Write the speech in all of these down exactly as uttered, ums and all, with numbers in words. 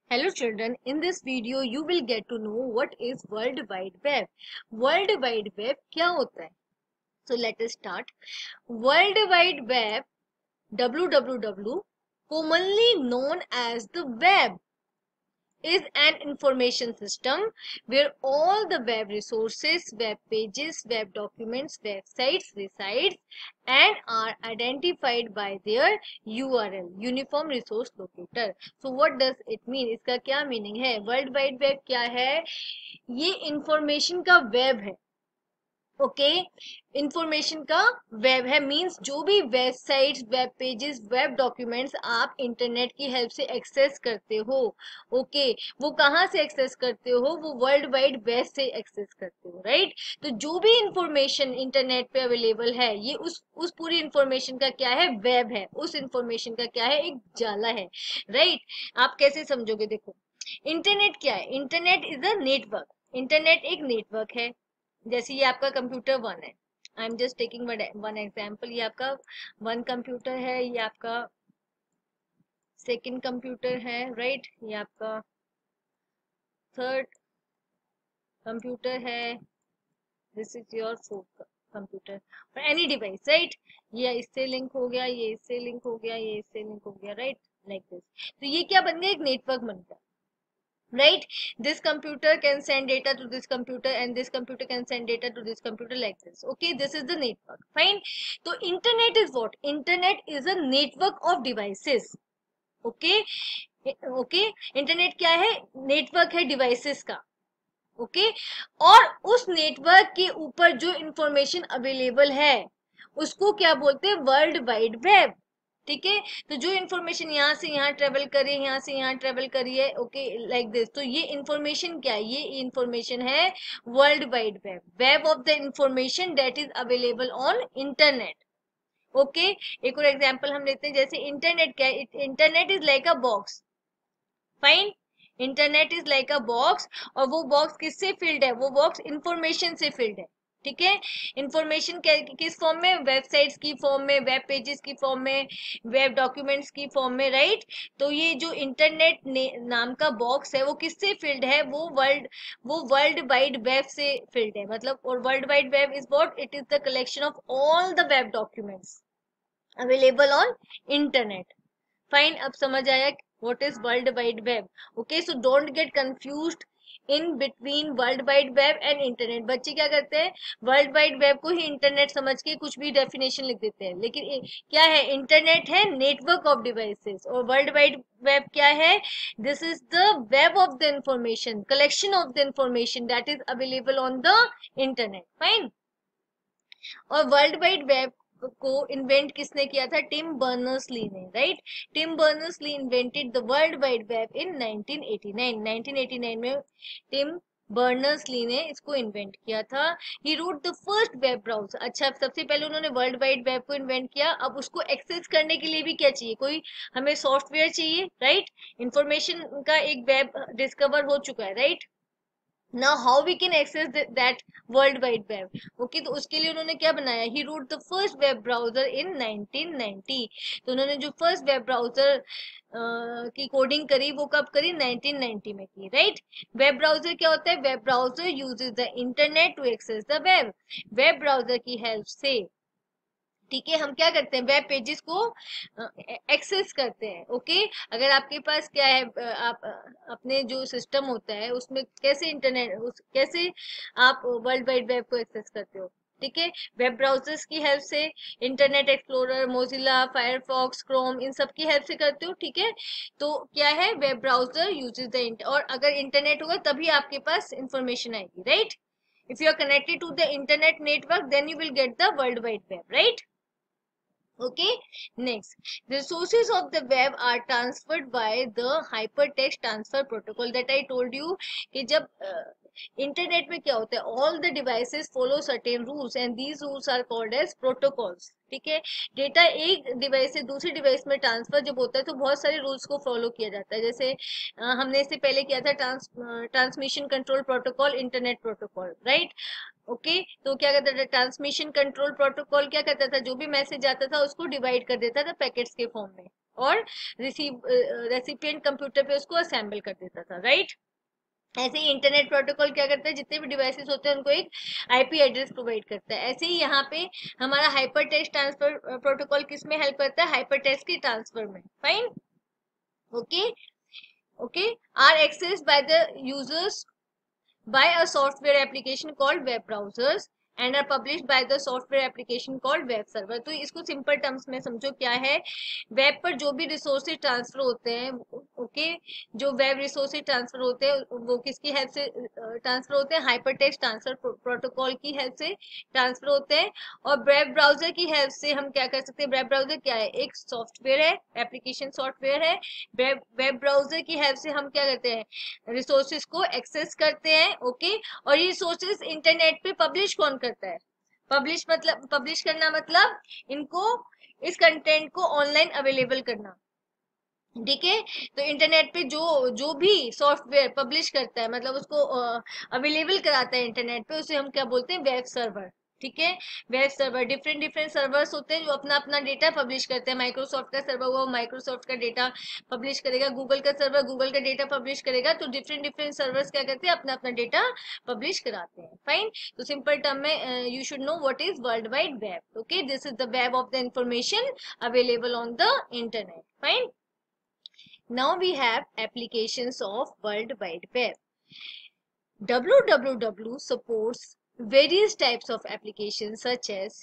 Hello children, in this video you will get to know what is World Wide Web. World Wide Web क्या होता है? So let us start. World Wide Web, W W W, commonly known as the web, is an information system where all the web resources, web pages, web documents, websites resides and are identified by their U R L, Uniform Resource Locator. So what does it mean? इसका क्या meaning है? World wide web क्या है? ये information का web है. Okay information का web है मींस जो भी websites, web pages, web documents आप इंटरनेट की हेल्प से एक्सेस करते हो, ओके okay, वो कहाँ से एक्सेस करते हो? वो वर्ल्ड वाइड वेब से एक्सेस करते हो, राइट right? तो जो भी इंफॉर्मेशन इंटरनेट पे अवेलेबल है ये उस उस पूरी इंफॉर्मेशन का क्या है? वेब है. उस इंफॉर्मेशन का क्या है? एक जाला है, राइट right? आप कैसे समझोगे? देखो इंटरनेट क्या है? Internet is a network. Internet एक नेटवर्क है. जैसे ये आपका कंप्यूटर वन है. I am just taking one example. ये आपका वन कंप्यूटर है, ये आपका सेकंड कंप्यूटर है, राइट right? ये आपका थर्ड कंप्यूटर है. This is your fourth computer और एनी डिवाइस, राइट. ये इससे लिंक हो गया, ये इससे लिंक हो गया, ये इससे लिंक हो गया, राइट, लाइक दिस. तो ये क्या बन गया? एक नेटवर्क बन गया, right. This computer can send data to this computer and this computer can send data to this computer, like this. Okay, this is the network. Fine. So internet is what? Internet is a network of devices. Okay, okay. Internet क्या है? Network है devices का. Okay okay? और उस network के ऊपर जो information available है उसको क्या बोलते हैं? World wide web. ठीक है, तो जो इंफॉर्मेशन यहाँ से यहाँ ट्रेवल करे, यहाँ से यहाँ ट्रेवल करी है, ओके, लाइक दिस. तो ये इंफॉर्मेशन क्या है? ये इंफॉर्मेशन है world wide web. Web of the information that is available on internet. Okay, एक और एग्जांपल हम लेते हैं. जैसे इंटरनेट क्या है? Internet is like a box. Fine. Internet is like a box और वो बॉक्स किससे फिल्ड है? वो बॉक्स इंफॉर्मेशन से फिल्ड है. ठीक है, इंफॉर्मेशन किस फॉर्म में? वेबसाइट्स की फॉर्म में, वेब पेजेस की फॉर्म में, वेब डॉक्यूमेंट्स की फॉर्म में, राइट. तो ये जो इंटरनेट नाम का बॉक्स है वो किससे फिल्ड है? वो वर्ल्ड वो वर्ल्ड वाइड वेब से फिल्ड है. मतलब और world wide web is what? It is the collection of all the web documents available on internet. Fine. अब समझ आया what is world wide web. Okay, so don't get confused in between world wide web and internet. बच्चे क्या करते हैं? World wide web को ही internet समझ के कुछ भी डेफिनेशन लिख देते हैं, लेकिन क्या है? इंटरनेट है नेटवर्क ऑफ डिवाइसेस और वर्ल्ड वाइड वेब क्या है? This is the web of the information, collection of the information that is available on the internet. Fine. और वर्ल्ड वाइड वेब को इन्वेंट किसने किया था? टिम बर्नर्स-ली ने, right. Tim Berners Lee invented the world wide web in nineteen eighty nine. Nineteen eighty nine में Tim Berners Lee ने इसको invent किया था. He wrote the first web browser. अच्छा, सबसे पहले उन्होंने वर्ल्ड वाइड वेब को इन्वेंट किया. अब उसको एक्सेस करने के लिए भी क्या चाहिए? कोई हमें सॉफ्टवेयर चाहिए, राइट. इंफॉर्मेशन का एक वेब डिस्कवर हो चुका है, right. now how we can access th that world wide web. okay, तो उसके लिए उन्होंने क्या बनाया? he wrote the first web browser in nineteen ninety. तो उन्होंने जो फर्स्ट वेब ब्राउजर की कोडिंग करी वो कब करी? नाइनटीन नाइंटी में की, राइट. वेब ब्राउजर क्या होता है? Web browser uses the internet to access the web. Web browser की हेल्प से, ठीक है, हम क्या करते हैं? वेब पेजेस को एक्सेस करते हैं. ओके, अगर आपके पास क्या है, आप अपने जो सिस्टम होता है उसमें कैसे इंटरनेट उस, कैसे आप वर्ल्ड वाइड वेब को एक्सेस करते हो? ठीक है, वेब ब्राउजर्स की हेल्प से, internet explorer, Mozilla, Firefox, Chrome, इन सब की हेल्प से करते हो. ठीक है, तो क्या है? वेब ब्राउजर यूजेस द, और अगर इंटरनेट होगा तभी आपके पास इंफॉर्मेशन आएगी, right. if you are connected to the internet network then you will get the world wide web, right. Okay, next, the sources of the web are transferred by the hypertext transfer protocol that I told you. कि जब internet uh, में क्या होता है? all the devices follow certain rules and these rules are called as protocols. ठीक है, data एक device से दूसरी डिवाइस में ट्रांसफर जब होता है तो बहुत सारे रूल्स को फॉलो किया जाता है. जैसे uh, हमने इससे पहले किया था trans transmission control protocol, internet protocol, right. Okay okay, तो क्या करता था? ट्रांसमिशन कंट्रोल प्रोटोकॉल क्या करता था? जो भी मैसेज आता था उसको डिवाइड कर देता था पैकेट्स के फॉर्म में. और रिसीव रेसिपिएंट कंप्यूटर पे उसको असेंबल कर देता था, राइट। ऐसे ही इंटरनेट प्रोटोकॉल क्या करता है, जितने भी डिवाइसेस होते हैं उनको एक आईपी एड्रेस प्रोवाइड करता है। ऐसे ही यहाँ पे हमारा हाइपर टेक्स्ट ट्रांसफर प्रोटोकॉल किस में हेल्प करता है, हाइपर टेक्स्ट के ट्रांसफर में, fine, okay okay, are access by the users by a software application called web browsers and are published by the software application called web server। तो इसको simple terms में समझो क्या है, वेब पर जो भी रिसोर्सेज ट्रांसफर होते हैं, ओके, जो वेब रिसोर्सेज ट्रांसफर होते हैं वो किसकी हेल्प से ट्रांसफर होते हैं, हाइपर टेक्स्ट ट्रांसफर प्रोटोकॉल की हेल्प से ट्रांसफर होते हैं। और वेब ब्राउजर की हेल्प से हम क्या कर सकते हैं, वेब ब्राउजर क्या है, एक सॉफ्टवेयर है, एप्लीकेशन सॉफ्टवेयर है। वेब वेब ब्राउजर की हेल्प से हम क्या करते हैं, रिसोर्सेज को एक्सेस करते हैं, ओके। और ये रिसोर्सेज इंटरनेट पे पब्लिश कौन करता है, पब्लिश मतलब पब्लिश करना मतलब इनको, इस कंटेंट को ऑनलाइन अवेलेबल करना, ठीक है। तो इंटरनेट पे जो जो भी सॉफ्टवेयर पब्लिश करता है, मतलब उसको अवेलेबल कराता है इंटरनेट पे, उसे हम क्या बोलते हैं, वेब सर्वर, ठीक है। Web server, different different servers होते हैं जो अपना अपना डेटा पब्लिश करते हैं। माइक्रोसॉफ्ट का सर्वर हुआ, माइक्रोसॉफ्ट का डेटा पब्लिश करेगा, गूगल का सर्वर गूगल का डेटा पब्लिश करेगा। तो डिफरेंट डिफरेंट सर्वर्स क्या करते हैं, अपना अपना डेटा पब्लिश कराते हैं, फाइन। तो सिंपल टर्म में you should know what is world wide web, okay, this is the web of the information available on the internet, fine. Now we have applications of World Wide Web. W W W supports various types of applications such as,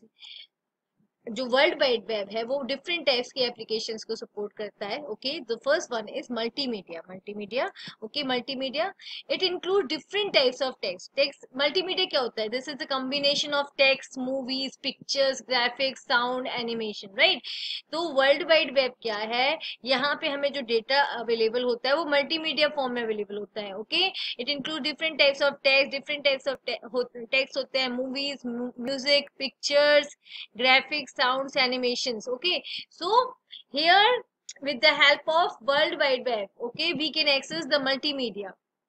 जो world wide web है वो different types की applications को support करता है, okay. The first one is multimedia, multimedia, okay, multimedia it include different types of text. Text multimedia क्या होता है, this is the combination of text, movies, pictures, graphics, sound, animation, right. तो world wide web क्या है, यहाँ पे हमें जो डेटा अवेलेबल होता है वो मल्टीमीडिया फॉर्म में अवेलेबल होता है, okay. It include different types of text, different types of text होते हैं, movies, music, pictures, graphics, sounds, animations, okay. So here with the help of world wide web, okay, we can access the multimedia,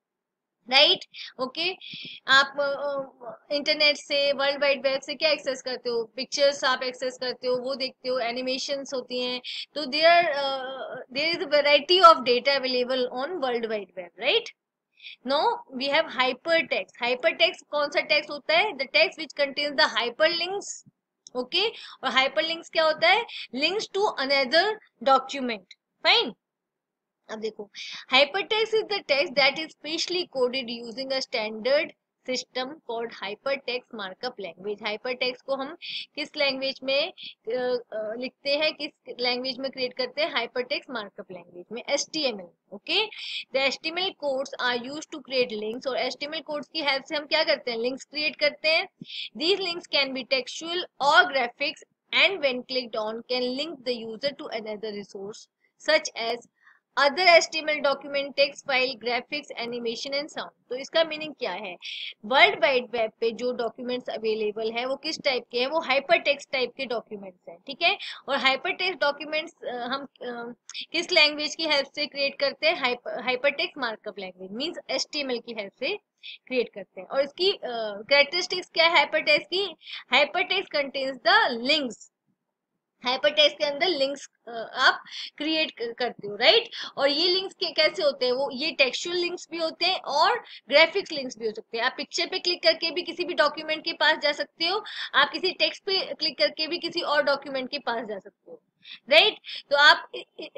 right, okay. आप internet से, world wide web से क्या access करते हो, pictures आप access करते हो, वो देखते हो, एनिमेशंस होती हैं। तो there there is a variety of data available on world wide web, right. Now we have hyper text. Hyper text कौन सा टेक्स्ट होता है, the text which contains the hyper links, okay. और हाइपर लिंक्स क्या होता है, links to another document, fine. अब देखो, hypertext is the text that is specially coded using a standard system called hypertext markup language. Hypertext को हम किस language में uh, लिखते हैं, किस लैंग्वेज में क्रिएट करते हैं, हाइपरटेक्स्ट मार्कअप लैंग्वेज में, HTML, okay. The HTML codes are used to create links, और एचटीएमएल कोड्स की हेल्प से हम क्या करते हैं, लिंक्स क्रिएट करते हैं। These links can be textual और graphics and when clicked on can link the user to another resource such as other H T M L document, text file, graphics, animation and sound। तो इसका meaning क्या है, world wide web पे जो documents available है वो किस type के हैं, वो हाइपर टेक्स्ट टाइप के डॉक्यूमेंट्स हैं, ठीक है। और हाइपर टेक्स्ट डॉक्यूमेंट्स हम uh, किस लैंग्वेज की हेल्प से क्रिएट करते हैं, hyper text markup language means H T M L की हेल्प से क्रिएट करते हैं। और इसकी कैरेक्टरिस्टिक्स uh, क्या है हाइपर टेक्स्ट की, hyper text contains the links, hypertext के अंदर लिंक्स आप क्रिएट करते हो, राइट। और ये लिंक्स कैसे होते हैं, वो ये टेक्सचुअल लिंक्स भी होते हैं और ग्राफिक्स लिंक्स भी हो सकते हैं। आप पिक्चर पे क्लिक करके भी किसी भी डॉक्यूमेंट के पास जा सकते हो, आप किसी टेक्स्ट पे क्लिक करके भी किसी और डॉक्यूमेंट के पास जा सकते हो, राइट। तो आप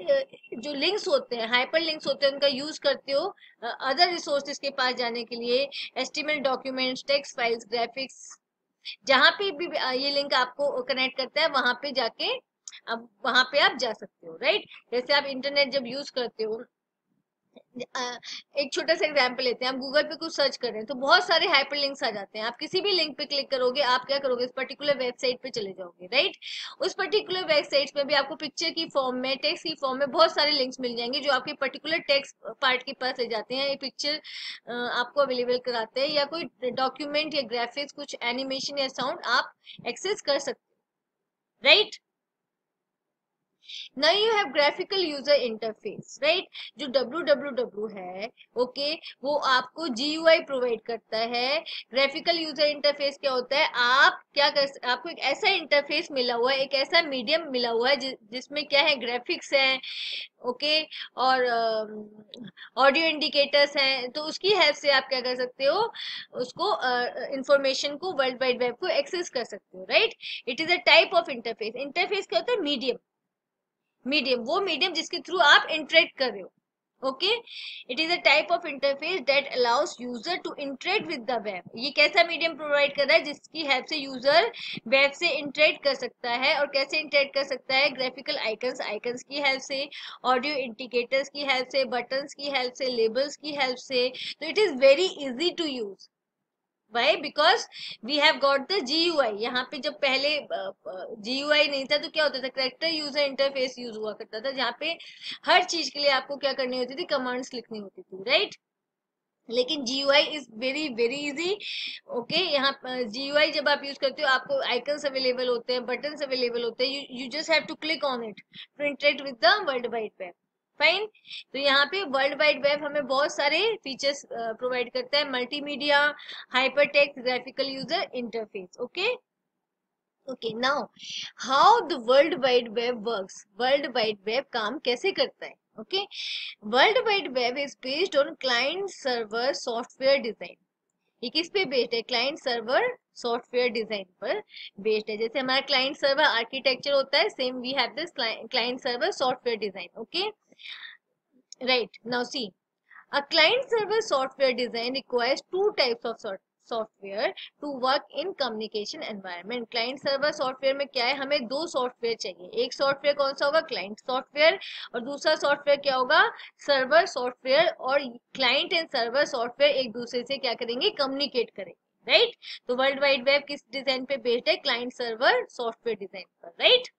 जो लिंक्स होते हैं, हाइपर लिंक्स होते हैं, उनका यूज करते हो अदर रिसोर्सेज के पास जाने के लिए, HTML documents, text files, graphics, जहां पे भी ये लिंक आपको कनेक्ट करता है वहां पे जाके अब वहां पे आप जा सकते हो, राइट। जैसे आप इंटरनेट जब यूज करते हो, एक छोटा सा एग्जांपल लेते हैं, आप गूगल पे कुछ सर्च कर रहे हैं तो बहुत सारे हाइपर लिंक्स आ जाते हैं। आप किसी भी लिंक पे क्लिक करोगे, आप क्या करोगे, इस पर्टिकुलर वेबसाइट पे चले जाओगे, राइट। उस पर्टिकुलर वेबसाइट में भी आपको पिक्चर की फॉर्म में, टेक्स्ट की फॉर्म में बहुत सारे लिंक्स मिल जाएंगे जो आपके पर्टिकुलर टेक्स्ट पार्ट के पास ले जाते हैं, ये पिक्चर आपको अवेलेबल कराते हैं, या कोई डॉक्यूमेंट या ग्राफिक्स, कुछ एनिमेशन या साउंड आप एक्सेस कर सकते हो, right. now you have graphical user interface, right? जो डब्ल्यू डब्ल्यू डब्ल्यू है, ओके okay, वो आपको जी यू आई प्रोवाइड करता है। ग्राफिकल यूजर इंटरफेस क्या होता है, आप क्या कर, आपको एक ऐसा इंटरफेस मिला हुआ है, एक ऐसा मीडियम मिला हुआ है जि, जिसमें क्या है, ग्राफिक्स है, ओके okay, और ऑडियो uh, इंडिकेटर्स हैं, तो उसकी हेल्प से आप क्या कर सकते हो, उसको इंफॉर्मेशन uh, को, वर्ल्ड वाइड वेब को एक्सेस कर सकते हो, right? It is a type of interface. Interface क्या होता है, मीडियम, मीडियम वो मीडियम जिसके थ्रू आप इंटरेक्ट कर रहे हो, okay? It is a type of interface that allows user to interact with the web. ये कैसा मीडियम प्रोवाइड कर रहा है, जिसकी हेल्प से यूजर वेब से इंटरेक्ट कर सकता है। और कैसे इंटरेक्ट कर सकता है, ग्राफिकल आइकन्स आइकन्स की हेल्प से, ऑडियो इंडिकेटर्स की हेल्प से, बटन्स की हेल्प से, लेबल्स की हेल्प से। तो it is very easy to use. Why? Because we have got the G U I। यहाँ पे जब पहले G U I नहीं था तो क्या होता था, करेक्टर यूजर इंटरफेस यूज हुआ करता था, जहाँ पे हर चीज के लिए आपको क्या करनी होती थी, कमांड्स लिखनी होती थी, राइट? लेकिन G U I is very very easy, okay? यहाँ G U I जब आप यूज करते हो, आपको आइकन्स अवेलेबल होते हैं, बटन्स अवेलेबल होते हैं, you you just have to click on it to interact with the world wide web. Fine. तो यहाँ पे वर्ल्ड वाइड वेब हमें बहुत सारे फीचर्स प्रोवाइड करता है, multimedia, hyper text, graphical user interface, okay? Okay, now how the world wide web works. World wide web काम कैसे करता है, ओके? World wide web is based on client server software design. ये किस पे बेस्ड है, क्लाइंट सर्वर सॉफ्टवेयर डिजाइन पर बेस्ड है। जैसे हमारा क्लाइंट सर्वर आर्किटेक्चर होता है, same we have this client server software design, okay? Right, now see, a client-server software design requires two types of sort software to work in communication environment। client server software में क्या है, हमें दो software चाहिए। एक software कौन सा होगा, क्लाइंट सॉफ्टवेयर, और दूसरा सॉफ्टवेयर क्या होगा, सर्वर सॉफ्टवेयर। और क्लाइंट एंड सर्वर सॉफ्टवेयर एक दूसरे से क्या करेंगे, कम्युनिकेट करेंगे, राइट? तो वर्ल्ड वाइड वेब किस डिजाइन पे बेस्ड है, क्लाइंट सर्वर सॉफ्टवेयर डिजाइन पर, right?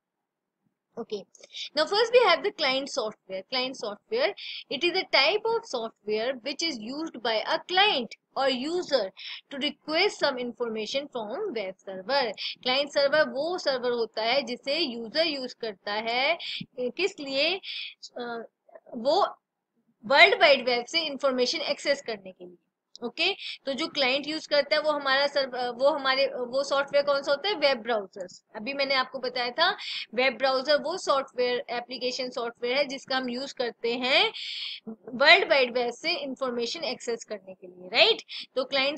Okay, now first we have the client software। client software, it is a type of software which is used by a client or user to request some information from web server। client server वो server होता है जिसे user use करता है, किस लिए, वो world wide web से इंफॉर्मेशन एक्सेस करने के लिए, ओके okay? तो जो क्लाइंट यूज करता है वो हमारा सर्व वो हमारे वो सॉफ्टवेयर कौन सा होता है, वेब ब्राउजर्स। अभी मैंने आपको बताया था, वेब ब्राउजर वो सॉफ्टवेयर, एप्लीकेशन सॉफ्टवेयर है जिसका हम यूज करते हैं वर्ल्ड वाइड वेब से इंफॉर्मेशन एक्सेस करने के लिए, राइट? तो क्लाइंट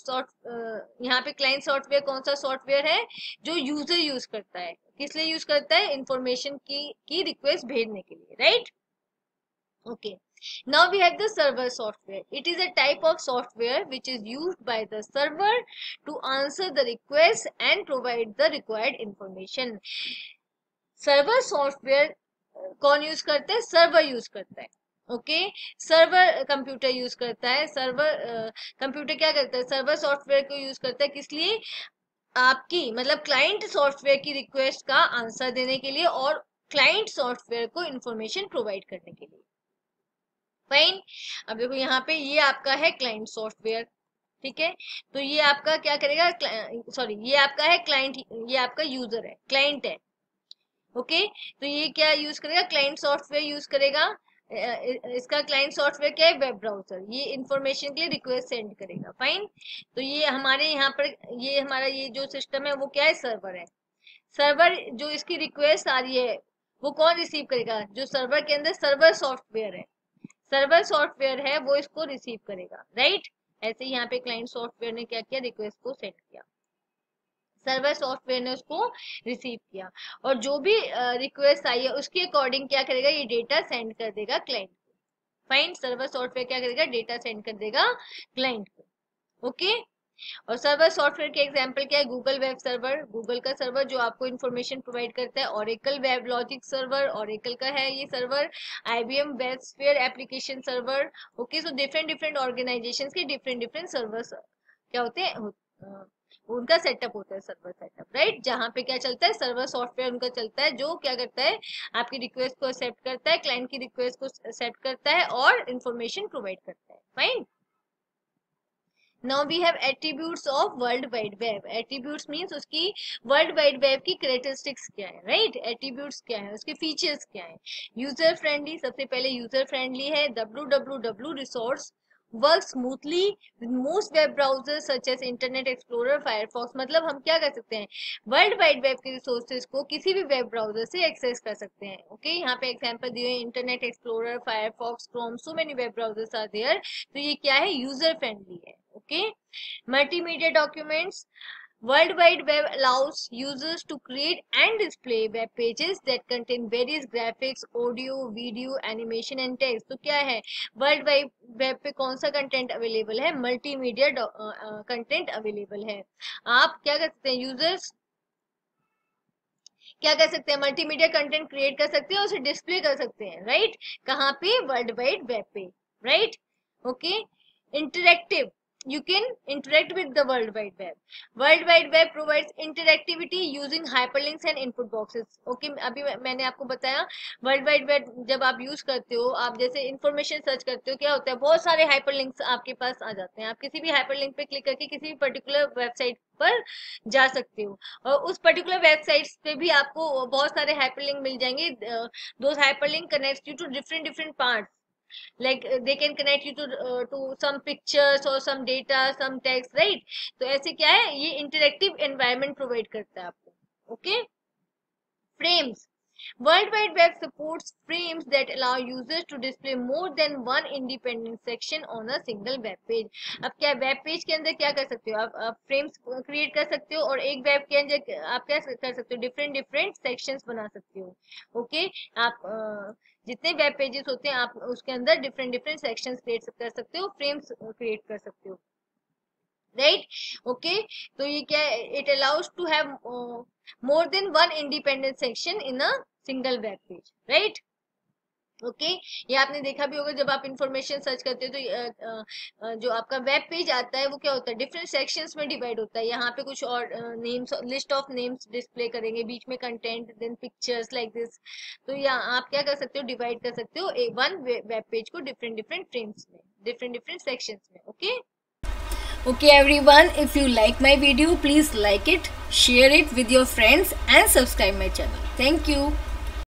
सॉफ्ट यहाँ पे क्लाइंट सॉफ्टवेयर कौन सा सॉफ्टवेयर है, जो यूजर यूज करता है, किस लिए यूज करता है, इंफॉर्मेशन की की रिक्वेस्ट भेजने के लिए, right? Okay, now we have the server software। it is a type of software which is used by the server to answer the request and provide the required information। server software कौन use करता है, server use करता है, okay? Server computer use करता है, server computer क्या करता है, सर्वर सॉफ्टवेयर को यूज करता है, किस लिए, आपकी मतलब क्लाइंट सॉफ्टवेयर की रिक्वेस्ट का आंसर देने के लिए और क्लाइंट सॉफ्टवेयर को इंफॉर्मेशन प्रोवाइड करने के लिए। फाइन। अब देखो यहाँ पे ये आपका है क्लाइंट सॉफ्टवेयर, ठीक है? तो ये आपका क्या करेगा, सॉरी ये आपका है क्लाइंट, ये आपका यूजर है, क्लाइंट है, ओके? तो ये क्या यूज करेगा, क्लाइंट सॉफ्टवेयर यूज करेगा। इसका क्लाइंट सॉफ्टवेयर क्या है, वेब ब्राउजर। ये इंफॉर्मेशन के लिए रिक्वेस्ट सेंड करेगा, फाइन। तो ये हमारे यहाँ पर ये हमारा ये जो सिस्टम है वो क्या है, सर्वर है। सर्वर जो इसकी रिक्वेस्ट आ रही है वो कौन रिसीव करेगा, जो सर्वर के अंदर सर्वर सॉफ्टवेयर है, सर्वर सॉफ्टवेयर है वो इसको रिसीव करेगा, राइट? ऐसे ही यहाँ पे क्लाइंट सॉफ्टवेयर ने क्या किया, रिक्वेस्ट को सेंड किया, सर्वर सॉफ्टवेयर ने उसको रिसीव किया, और जो भी रिक्वेस्ट आई है उसके अकॉर्डिंग क्या करेगा, ये डेटा सेंड कर देगा क्लाइंट को। फाइन, सर्वर सॉफ्टवेयर क्या करेगा, डेटा सेंड कर देगा क्लाइंट को, ओके? और सर्वर सॉफ्टवेयर के एग्जांपल क्या है, गूगल वेब सर्वर, गूगल का सर्वर जो आपको इंफॉर्मेशन प्रोवाइड करता है। Oracle web logic server, Oracle का है ये server. IBM web sphere application server, okay? So different different organisations के डिफरेंट डिफरेंट सर्वर्स क्या होते हैं, उनका सेटअप होता है, सर्वर सेटअप, राइट? जहाँ पे क्या चलता है, सर्वर सॉफ्टवेयर उनका चलता है, जो क्या करता है, आपकी रिक्वेस्ट को एक्सेप्ट करता है, क्लाइंट की रिक्वेस्ट को एक्सेप्ट करता है और इंफॉर्मेशन प्रोवाइड करता है, fine. Now we have attributes of world wide web. Attributes means उसकी वर्ल्ड वाइड वेब की कैरेक्टरिस्टिक्स क्या है, राइट right? एट्रीब्यूट्स क्या है, उसके फीचर्स क्या है. यूजर फ्रेंडली, सबसे पहले यूजर फ्रेंडली है. W W W resource work smoothly with most web browser such as Internet Explorer, Firefox. मतलब हम क्या कर सकते हैं, वर्ल्ड वाइड वेब के रिसोर्सेज को किसी भी वेब ब्राउजर से एक्सेस कर सकते हैं. Okay okay? यहाँ पे एग्जांपल दिए Internet Explorer, Firefox, Chrome, so many web browsers are there. तो ये क्या है, यूजर फ्रेंडली है. Okay, multimedia documents. World Wide Web allows users to create and display web pages that contain various graphics, audio, video, animation and text. तो क्या है, world wide web पे कौन सा कंटेंट अवेलेबल है, मल्टीमीडिया कंटेंट अवेलेबल है. आप क्या कर सकते हैं, यूजर्स क्या कर सकते हैं, मल्टीमीडिया कंटेंट क्रिएट कर सकते हैं और उसे डिस्प्ले कर सकते हैं, राइट right? कहाँ पे, वर्ल्ड वाइड वेब पे, right. Okay, interactive, you can interact with the world wide web. World wide web provides interactivity using hyperlinks and input boxes. okay, अभी मैंने आपको बताया वर्ल्ड वाइड वेब जब आप यूज करते हो, आप जैसे इंफॉर्मेशन सर्च करते हो, क्या होता है, बहुत सारे हाइपरलिंक्स आपके पास आ जाते हैं. आप किसी भी हाइपरलिंक पे क्लिक करके किसी भी पर्टिकुलर वेबसाइट पर जा सकते हो और उस पर्टिकुलर वेबसाइट्स पे भी आपको बहुत सारे हाइपरलिंक मिल जाएंगे. Those hyperlink connects you to different different parts, like uh, they can connect you to uh, to some pictures or some data, some text, right? तो ऐसे क्या है, ये इंटरेक्टिव एनवायरनमेंट प्रोवाइड करता है आपको. Okay, frames. World Wide Web supports frames that allow users to display more than one independent section on a single web page. अब क्या वेब पेज के अंदर क्या कर सकते हो, आप, आप फ्रेम्स क्रिएट कर सकते हो और एक वेब के अंदर आप क्या कर सकते हो, डिफरेंट डिफरेंट सेक्शंस बना सकते हो. Okay okay? आप uh, जितने वेब पेजेस होते हैं आप उसके अंदर डिफरेंट डिफरेंट सेक्शंस क्रिएट कर सकते हो, फ्रेम्स क्रिएट कर सकते हो, राइट. ओके, तो ये क्या है, it allows to have more than one independent section in a single web page, right. Okay, ये आपने देखा भी होगा जब आप इंफॉर्मेशन सर्च करते हो तो आ, आ, जो आपका वेब पेज आता है वो क्या होता है, डिफरेंट सेक्शंस में डिवाइड होता है. यहाँ पे कुछ और names, list of names display करेंगे, बीच में content, then pictures, like this. तो यहाँ आप क्या कर सकते हो, डिवाइड कर सकते हो वन वेब पेज को डिफरेंट डिफरेंट फ्रेम्स में, डिफरेंट डिफरेंट सेक्शंस में. Okay okay everyone, if you like my video, please like it, share it with your friends and subscribe my channel. Thank you.